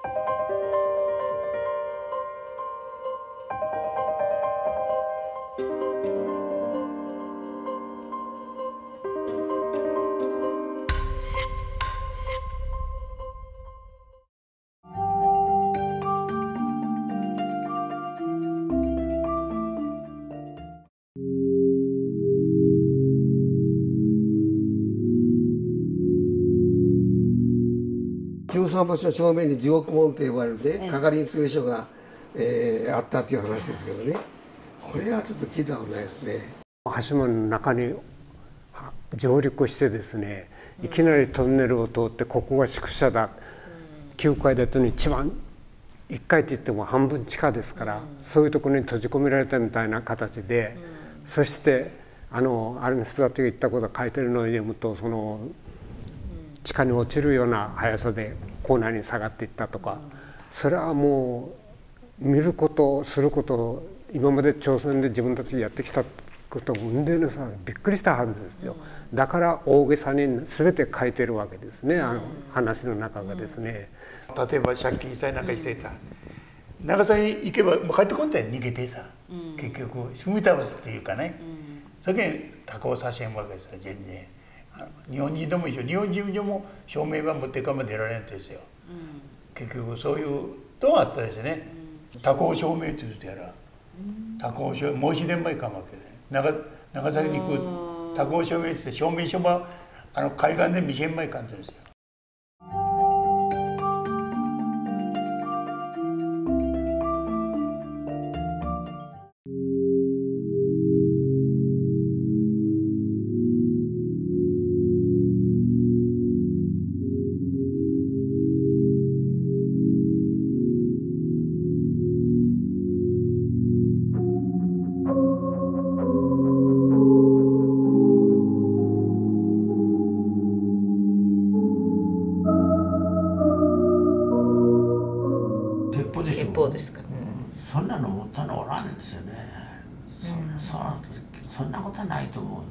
13橋の正面に地獄門と呼ばれるね、係詰所が、あったっていう話ですけどね、これはちょっと聞いたことないですね。 橋門の中に上陸してですね、いきなりトンネルを通ってここが宿舎だ、9階建ての一番1階って言っても半分地下ですから、そういうところに閉じ込められたみたいな形で、そしてあれの人たちが言ったことを書いてるのを読むと、その地下に落ちるような速さで構内に下がっていったとか、それはもう見ることすること今まで朝鮮で自分たちがやってきたことを生んでるさびっくりしたはずですよ。だから大げさに全て書いてるわけですね、あの話の中がですね。 例えば借金したりなんかしてさ、長崎に行けばもう帰ってこんだよ、逃げてさ、結局踏み倒すっていうかね、それで他校させんわけですよ。全然日本人でも一緒、日本人でも証明版持ってかま出られんですよ。結局そういうとあったですね。他校証明って言ってやら、他校証明申し出んばいかんわけで、長崎に行く他校証明って証明書は海岸で見せんばいかんですよ。 鉄砲ですか。 そんなの持ったのおらんですよね。そんなことはないと思う。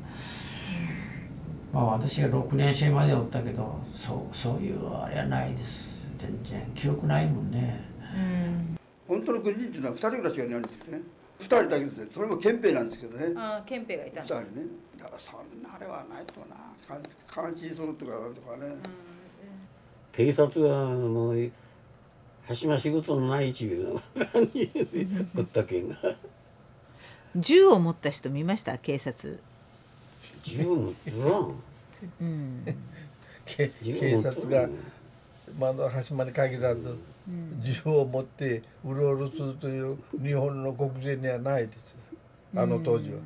まあ私が6年生までおったけど、そういうあれはないです。全然記憶ないもんね。 本当の軍人っていうのは2人ぐらいしかいないんですよね。2人だけですね。それも憲兵なんですけどね。 ああ、憲兵がいた。 2人ね。だからそんなあれはないとな。監視するとかね。 警察はもう橋間仕事のないちゅう感じでおったけんが。 銃を持った人見ました？警察。 銃持ってらん。 警察が橋間に限らず銃を持ってうろうろするという日本の国税にはないです。あの当時は。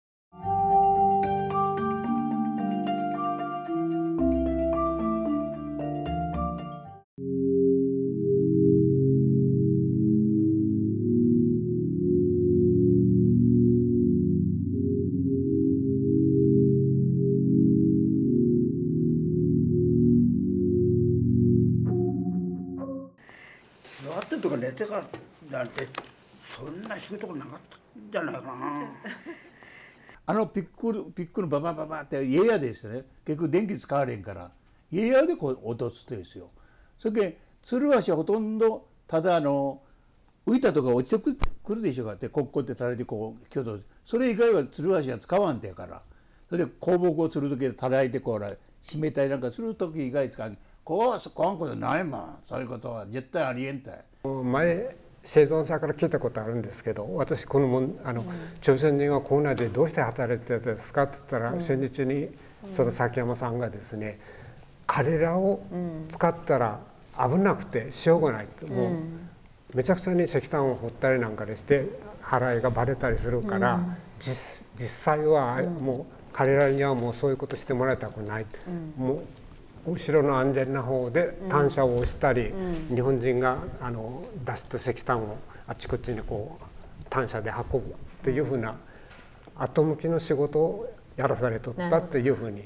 座ってとか寝てかなんてそんな低いところなかったんじゃないかな。 ピックのババババって家やですね、結局電気使われんから家やでこう落とすとですよ。それで鶴橋はほとんどただ浮いたとか落ちてくるでしょうかって、こっこってたらいてこう挙動、それ以外は鶴橋は使わんてやから、それで香木をする時でたらいてこう締めたりなんかする時以外使う。こうことないまん、そういうことは絶対ありえんたい。 前生存者から聞いたことあるんですけど、私この朝鮮人は校内でどうして働いてたんですかって言ったら、戦時中にその崎山さんがですね、彼らを使ったら危なくてしょうがないと、もうめちゃくちゃに石炭を掘ったりなんかでして払いがバレたりするから、実際はもう彼らにはもうそういうことしてもらいたくない、もう後ろの安全な方で単車を押したり、日本人が出した石炭をあちこちにこう単車で運ぶっていうふうな後向きの仕事をやらされとったっていうふうに。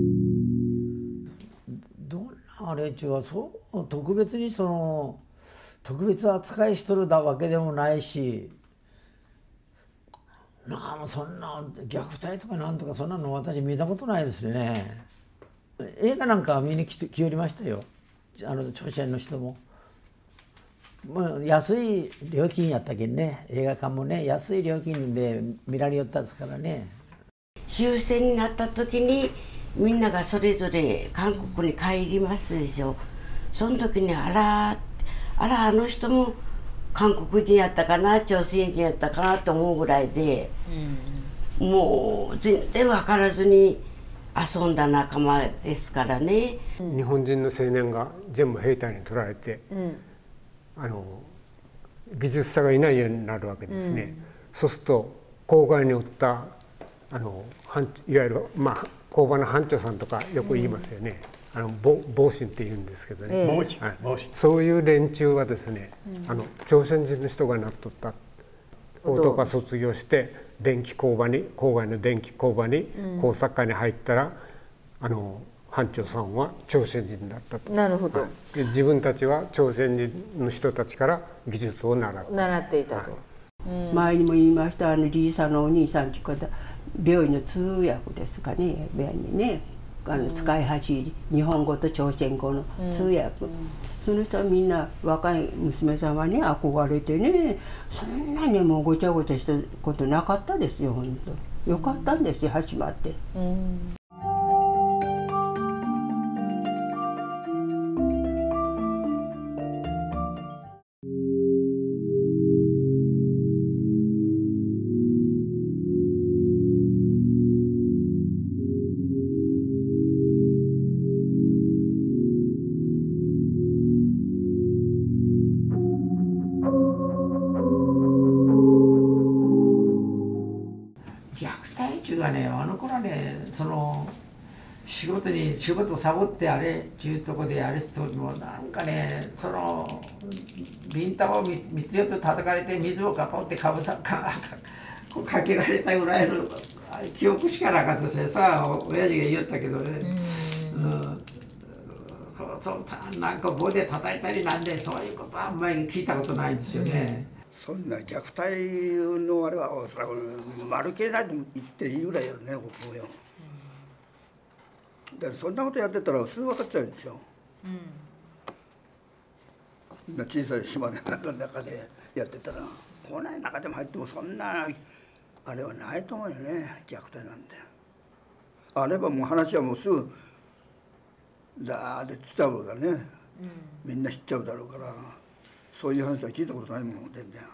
あれっちゅうはそう特別にその特別扱いしとるだわけでもないし、もうそんな虐待とかなんとかそんなの私見たことないですね。映画なんかは見に来よりましたよ、朝鮮の人も。もう安い料金やったけんね、映画館もね安い料金で見られよったですからね。 終戦になった時にみんながそれぞれ韓国に帰りますでしょ。その時にあの人も韓国人やったかな朝鮮人やったかなと思うぐらいで、もう全然分からずに遊んだ仲間ですからね。 日本人の青年が全部兵隊に取られて、技術者がいないようになるわけですね。そうすると郊外におったいわゆる工場の班長さんとかよく言いますよね。暴臣って言うんですけどね、そういう連中はですね、朝鮮人の人がなっとった高等科卒業して郊外の電気工場に工作科に入ったら班長さんは朝鮮人だったと。 なるほど。 で自分たちは朝鮮人の人たちから技術を習っていたと。 前にも言いました、リーさんのお兄さんちか病院の通訳ですかね、部屋にね使い始め日本語と朝鮮語の通訳、その人はみんな若い娘さんはね憧れてね、そんなにもうごちゃごちゃしたことなかったですよ。本当よかったんですよ、始まって。 あの頃はね、仕事サボってあれちゅうとこであれ人もなんかね、ビンタを3つ4つ叩かれて水をかぽってかけられたぐらいの記憶しかなかったですね。さあ親父が言おったけどね、なんか棒で叩いたりなんでそういうことはあんまり聞いたことないんですよね。 そんな虐待のあれはそれは丸けないと言っていいぐらいやるね、僕もよ。だからそんなことやってたらすぐ分かっちゃうんですよ。小さい島の中でやってたら、校内の中でも入ってもそんなあれはないと思うよね、虐待なんて。あればもう話はもうすぐザーって伝わるからね、みんな知っちゃうだろうから。そういう話は聞いたことないもん、全然。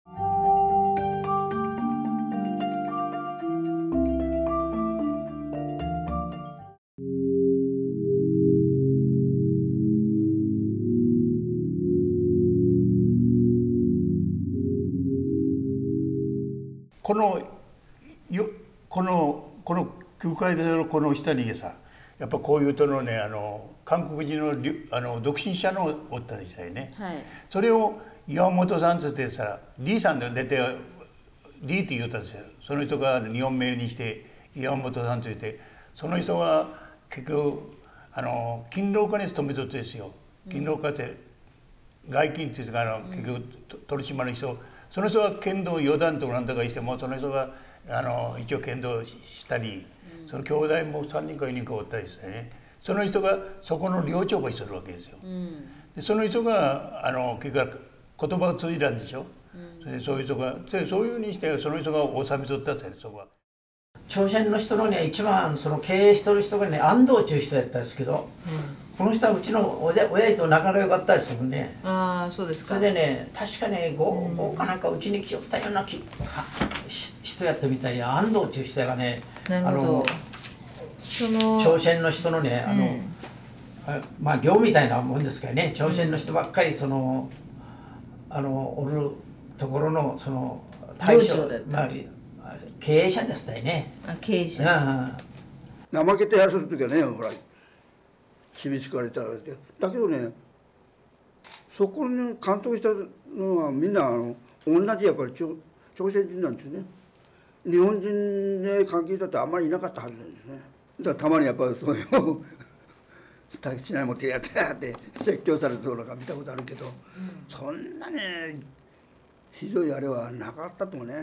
この教会のこの下にさ、やっぱこういうとのね、韓国人の独身者のおったりしたよね、それを岩本さんつってさ、リーさんで出てリーって言ったんですよ。その人が日本名にして岩本さんと言って、その人は結局勤労課に勤めとってですよ。勤労課って外勤っていうか結局取締の人、その人は剣道四段とかなんとかしても、その人が一応剣道したり、その兄弟も3人か4人かおったりしてね、その人がそこの寮長ばしとるわけですよ。でその人が結局言葉が通じたんでしょ。そういう人がそういうふうにしてその人が収めとったってそこは。 朝鮮の人のね一番経営しとる人がね安藤という人やったんですけど、この人はうちの親父と仲が良かったですもんね。 ああ、そうですか。 それでね、確かね5かなんかうちに来よったような人やったみたいや。安藤という人がね、朝鮮の人のねまあ寮みたいなもんですけどね、朝鮮の人ばっかりおるところの大将で、経営者でしたよね。 経営者。 怠けてやる時はね、ほら厳しく言われたらだけどね、そこに監督したのはみんな同じやっぱり朝鮮人なんですね。日本人で関係だってあんまりいなかったはずなんですね。だからたまにやっぱりそういう竹刀持ってやって説教されるところが見たことあるけど、 そんなにひどいあれはなかったと思うね。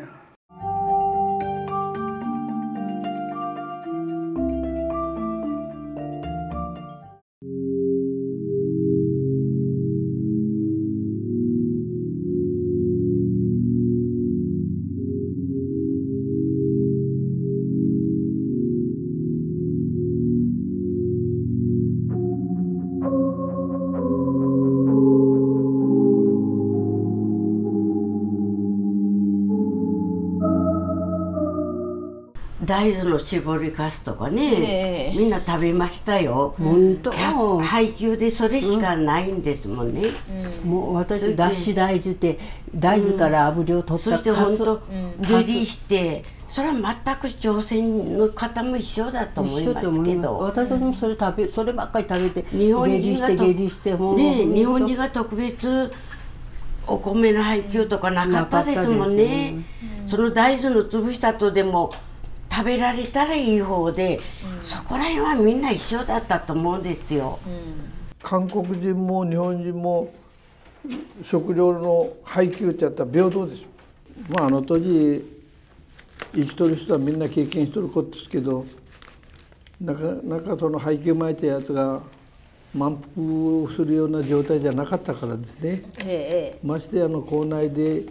大豆の絞りかすとかね、みんな食べましたよ。 本当。 配給でそれしかないんですもんね。 もう私だし大豆って大豆から炙りを取ったそして本当下痢して、それは全く朝鮮の方も一緒だと思いますけど、 私もそればっかり食べて日本人が下痢してもうね、日本人が特別お米の配給とかなかったですもんね。その大豆の潰したとでも食べられたらいい方で、そこら辺はみんな一緒だったと思うんですよ。 韓国人も日本人も食料の配給ってやったら平等です。まああの当時生きとる人はみんな経験しとることですけど、なかなかその配給巻いたやつが満腹するような状態じゃなかったからですね。まして校内で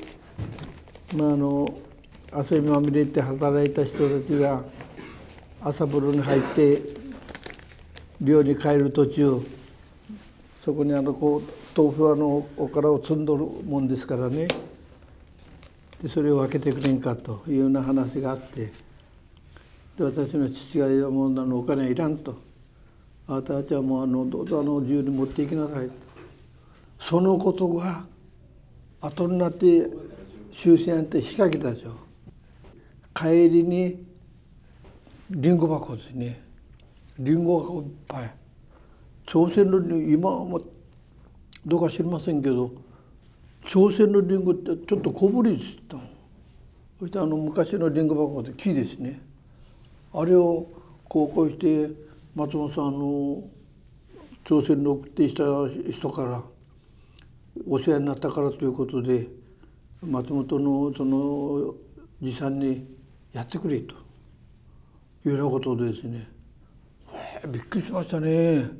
汗にまみれて働いた人たちが朝風呂に入って寮に帰る途中、そこに豆腐おからを積んどるもんですからね。でそれを分けてくれんかというような話があって、で私の父が「もうお金はいらん」と「あなたたちはもうどうぞ自由に持っていきなさい」と。そのことが後になって終戦って引っ掛けたでしょ。帰りにリンゴ箱ですね。リンゴ箱いっぱい。朝鮮の今はどうか知りませんけど、朝鮮のリンゴってちょっと小ぶりですと。そして昔のリンゴ箱って木ですね。あれをこうして松本さん朝鮮に送ってきた人からお世話になったからということで、松本のその持参にやってくれというようなことでですね、びっくりしましたね。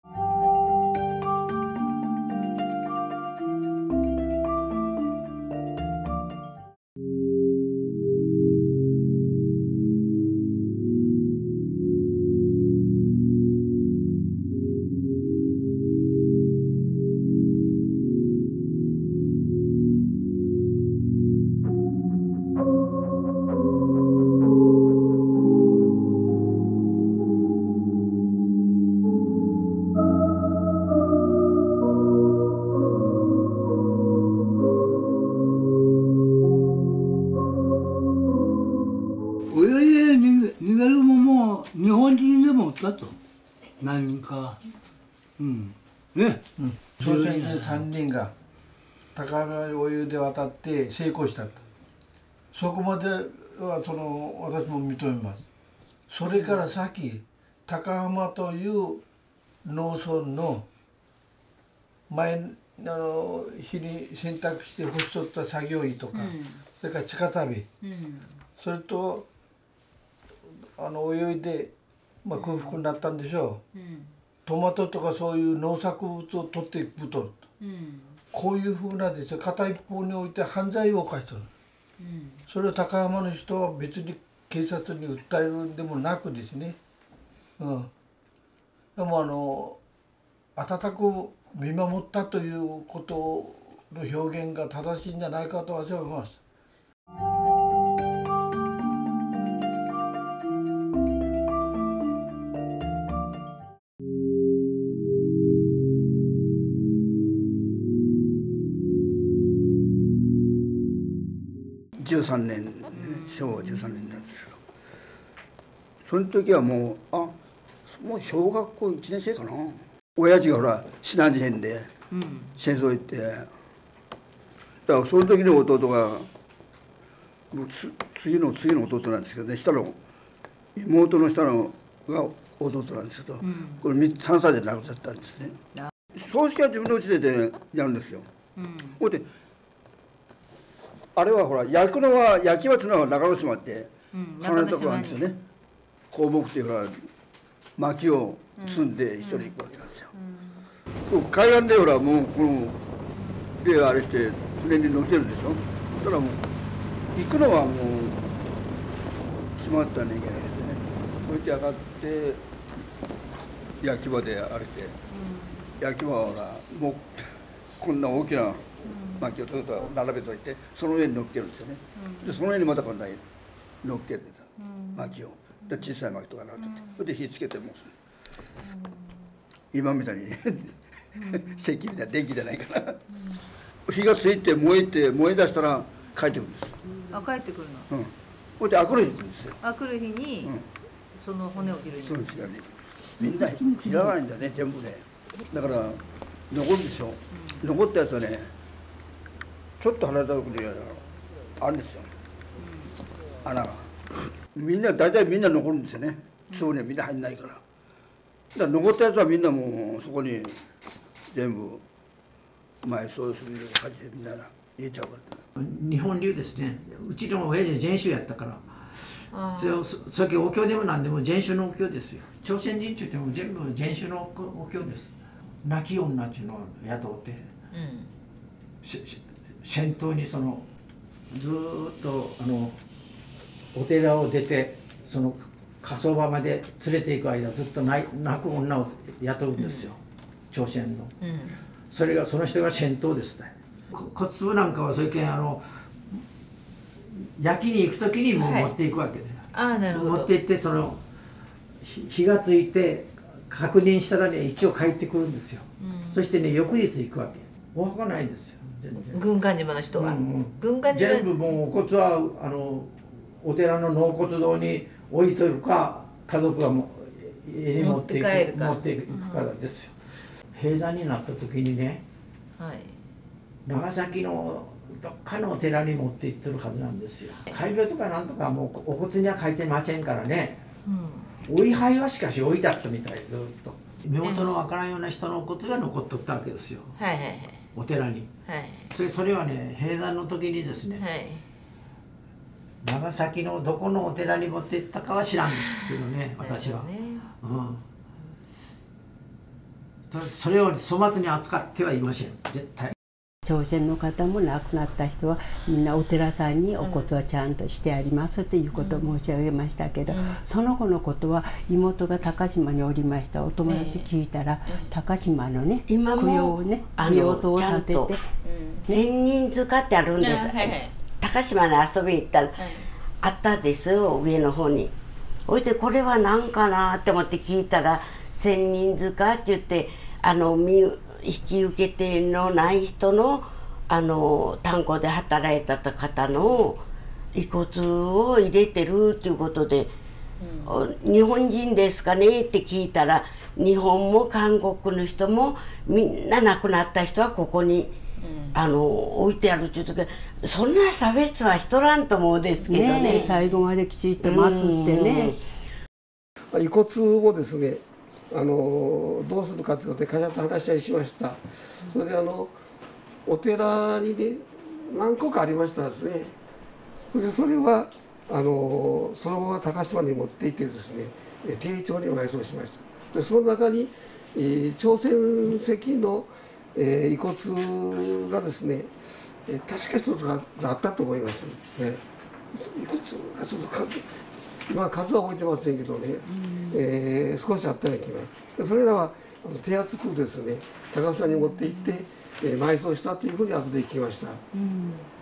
何人か、 ね、朝鮮人3人が高浜お湯で渡って成功したと。そこまでは私も認めます。それから先高浜という農村の前日に洗濯して干しとった作業員とか、それから地下旅、それと泳いで空腹になったんでしょう、トマトとかそういう農作物を取って太ると、こういうふうなですね、片一方において犯罪を犯してる、それを高浜の人は別に警察に訴えるんでもなくですね、でも温かく見守ったということの表現が正しいんじゃないかと私は思います。 13年、昭和13年なんですけど、その時はもう小学校1年生かな。親父がほらシナジ編で戦争行って、だからその時の弟が次の弟なんですけどね、下の妹の下のが弟なんですけど、これ3歳で亡くなったんですね。葬式は自分の家で、やるんですよ。 ほいであれはほら焼くのは焼き場というのは中之島って離れたところなんですよね。香木っていうか薪を積んで一人行くわけなんですよ。海岸でほらもうこのであれして船に乗せるでしょ。ただもう行くのはもう閉まったらいけないですよね。それで上がって焼き場であれして、焼き場はほらもうこんな大きな薪をずっと並べといてその上に乗っけるんですよね。でその上にまた今度は乗っけて薪をで小さい薪とかなってて、それで火つけても今みたいに石器みたいな電気じゃないから火がついて燃え出したら帰ってくるんですよ。 あ、帰ってくるの。 うん。それで来る日に来るんですよ。 来る日に、その骨を切るに。 そうですよね。みんな切らないんだね全部ね。だから残るでしょ。残ったやつはね、ちょっと離れたところにあるんですよ。穴が。みんな大体みんな残るんですよね。そうねみんな入んないから。だから残ったやつはみんなもうそこに全部埋葬する感じでみんな入れちゃうから。 日本流ですね。うちの親父禅宗やったから。さっきお経でも何でも禅宗のお経ですよ。朝鮮人って言っても全部禅宗のお経です。亡き女っていうのを雇って、先頭にそのずっとお寺を出てその火葬場まで連れて行く間ずっと泣く女を雇うんですよ、朝鮮の。それがその人が先頭ですね。骨壺なんかはそういうけん焼きに行く時にもう持っていくわけで、持って行ってその火がついて確認したらね一応帰ってくるんですよ、そしてね翌日行くわけ。お墓ないんですよ全然。 軍艦島の人は、軍艦島全部もうお骨はお寺の納骨堂に置いとるか家族が家に持っていくからですよ。閉山になった時にね、長崎のどっかのお寺に持って行ってるはずなんですよ。戒名とかなんとかもうお骨には書いてませんからね、お位牌はしかし置いてあったみたい、ずっと身元のわからんような人の骨が残っとったわけですよ、お寺に。それはね閉山の時にですね、長崎のどこのお寺に持って行ったかは知らんですけどね、私は。それを粗末に扱ってはいません、絶対。 朝鮮の方も亡くなった人はみんなお寺さんにお骨はちゃんとしてありますということを申し上げましたけど、その後のことは妹が高島におりました。お友達聞いたら、高島のね供養をね供養塔を建てて千人塚ってあるんです。高島に遊びに行ったらあったんですよ、上の方に。おいでこれは何かなって思って聞いたら千人塚って言って引き受け手のない人の炭鉱で働いた方の遺骨を入れてるっていうことで、日本人ですかねって聞いたら、日本も韓国の人もみんな亡くなった人はここに、置いてあるっていうと、そんな差別はしとらんと思うんですけどね。 最後まできちっと祀ってね。 遺骨もですねどうするかということで会社と話し合いしました。それでお寺にね何個かありましたですね。それはそのまま高島に持って行ってですね丁重に埋葬しました。でその中に朝鮮籍の遺骨がですね確か一つがあったと思います。遺骨がちょっと今数は置いてませんけどね、少しあったような気がします。それらは手厚くですね高島に持って行って埋葬したというふうに後で聞きました。